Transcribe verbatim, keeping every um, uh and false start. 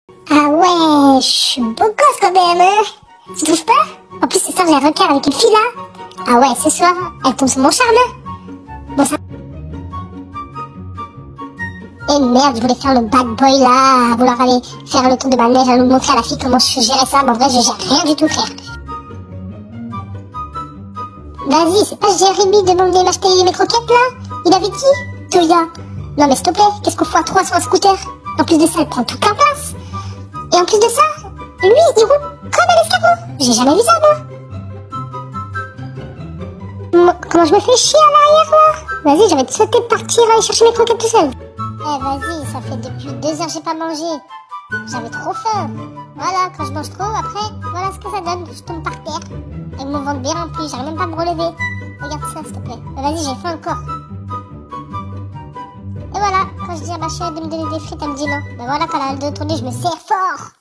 Ah ouais, je suis beau gosse quand même, hein. Tu trouves pas? En plus, ce soir, j'ai un rencard avec une fille là. Ah ouais, ce soir, elle tombe sur mon charme. Bon, ça... Eh merde, je voulais faire le bad boy là, vouloir aller faire le tour de ma neige, à nous montrer à la fille comment je gérais ça. Mais en vrai, je gère rien du tout, frère. Vas-y, c'est pas Jérémy de demander m'acheter mes croquettes là? Il avait qui? Toya. Non mais s'il te plaît, qu'est-ce qu'on fout à trois sur un scooter? En plus de ça, elle prend toute la place. Et en plus de ça, lui, il roule comme un escargot. J'ai jamais vu ça, moi. moi. Comment je me fais chier à l'arrière, là? Vas-y, j'avais souhaité partir aller chercher mes croquettes tout seul. Eh, vas-y, ça fait depuis deux heures que j'ai pas mangé. J'avais trop faim. Voilà, quand je mange trop, après, voilà ce que ça donne. Je tombe par terre. Avec mon ventre bien rempli, j'arrive même pas à me relever. Regarde ça, s'il te plaît. Mais vas-y, j'ai faim encore. Et voilà, quand je dis à ma chérie de me donner des frites, elle me dit non. Mais voilà, quand elle a le dos tourné, je me serre fort.